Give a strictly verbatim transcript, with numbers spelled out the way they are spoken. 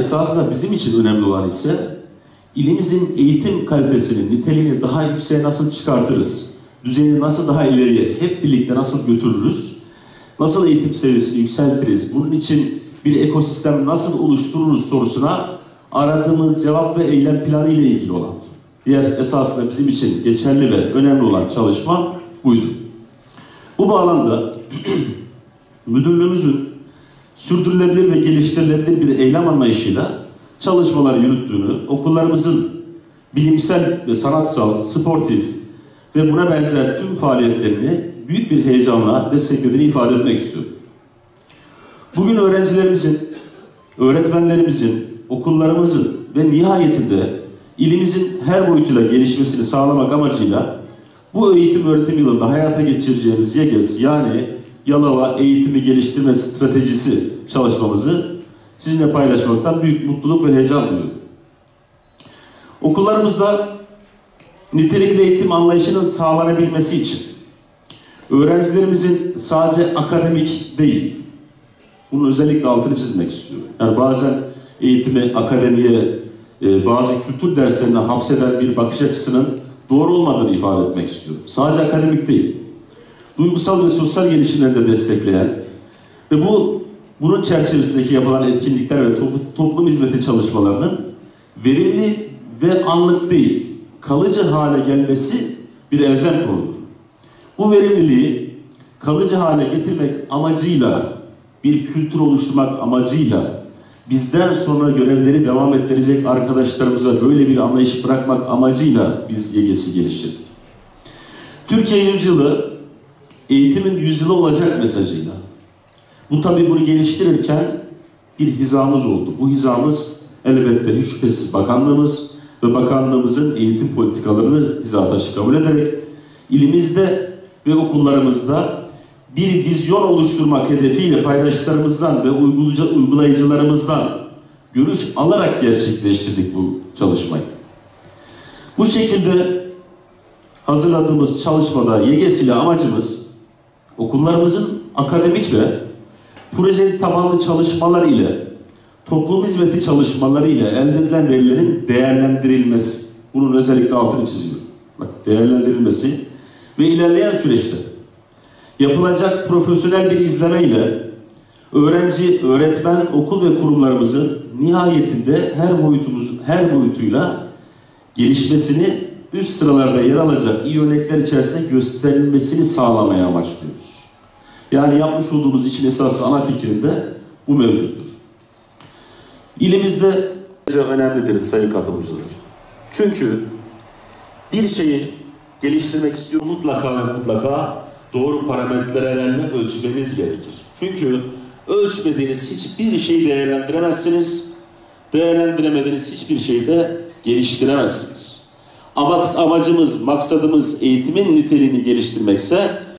esasında bizim için önemli olan ise ilimizin eğitim kalitesini, niteliğini daha yükseğe nasıl çıkartırız? Düzeyini nasıl daha ileriye, hep birlikte nasıl götürürüz? Nasıl eğitim seviyesini yükseltiriz? Bunun için bir ekosistem nasıl oluştururuz sorusuna aradığımız cevap ve eylem planı ile ilgili olan. Diğer esasında bizim için geçerli ve önemli olan çalışma buydu. Bu bağlamda müdürlüğümüzün sürdürülebilir ve geliştirilebilir bir eylem anlayışıyla çalışmalar yürüttüğünü, okullarımızın bilimsel ve sanatsal, sportif ve buna benzer tüm faaliyetlerini büyük bir heyecanla desteklediğini ifade etmek istiyorum. Bugün öğrencilerimizin, öğretmenlerimizin, okullarımızın ve nihayetinde ilimizin her boyutuyla gelişmesini sağlamak amacıyla bu eğitim öğretim yılında hayata geçireceğimiz YEGES yani Yalova Eğitimi Geliştirme Stratejisi çalışmamızı sizinle paylaşmaktan büyük mutluluk ve heyecan duyuyorum. Okullarımızda nitelikli eğitim anlayışının sağlanabilmesi için öğrencilerimizin sadece akademik değil, bunun özellikle altını çizmek istiyorum. Yani bazen eğitimi akademiye, bazı kültür derslerine hapseden bir bakış açısının doğru olmadığını ifade etmek istiyorum. Sadece akademik değil, duygusal ve sosyal gelişimleri de destekleyen ve bu bunun çerçevesindeki yapılan etkinlikler ve toplum hizmeti çalışmalarının verimli ve anlık değil, kalıcı hale gelmesi bir elzem konudur. Bu verimliliği kalıcı hale getirmek amacıyla, bir kültür oluşturmak amacıyla, bizden sonra görevleri devam ettirecek arkadaşlarımıza böyle bir anlayış bırakmak amacıyla biz YEGES'i geliştirdik. Türkiye yüzyılı, eğitimin yüzyılı olacak mesajıyla. Bu tabii bunu geliştirirken bir hizamız oldu. Bu hizamız elbette hiç şüphesiz bakanlığımız ve bakanlığımızın eğitim politikalarını hizataşı kabul ederek ilimizde ve okullarımızda bir vizyon oluşturmak hedefiyle paydaşlarımızdan ve uygulayıcılarımızdan görüş alarak gerçekleştirdik bu çalışmayı. Bu şekilde hazırladığımız çalışmada YEGES ile amacımız okullarımızın akademik ve proje tabanlı çalışmalar ile toplum hizmeti çalışmaları ile elde edilen verilerin değerlendirilmesi. Bunun özellikle altını çiziyorum. Bak, değerlendirilmesi ve ilerleyen süreçte yapılacak profesyonel bir izleme ile öğrenci, öğretmen, okul ve kurumlarımızın nihayetinde her boyutumuzun her boyutuyla gelişmesini üst sıralarda yer alacak iyi örnekler içerisinde gösterilmesini sağlamaya amaçlıyoruz. Yani yapmış olduğumuz için esas ana fikrinde bu mevcuttur. İlimizde önemlidir sayın katılımcılar. Çünkü bir şeyi geliştirmek istiyor mutlaka ve mutlaka doğru parametrelerle ölçmeniz gerekir. Çünkü ölçmediğiniz hiçbir şeyi değerlendiremezsiniz. Değerlendiremediğiniz hiçbir şeyi de geliştiremezsiniz. Ama amacımız, maksadımız eğitimin niteliğini geliştirmekse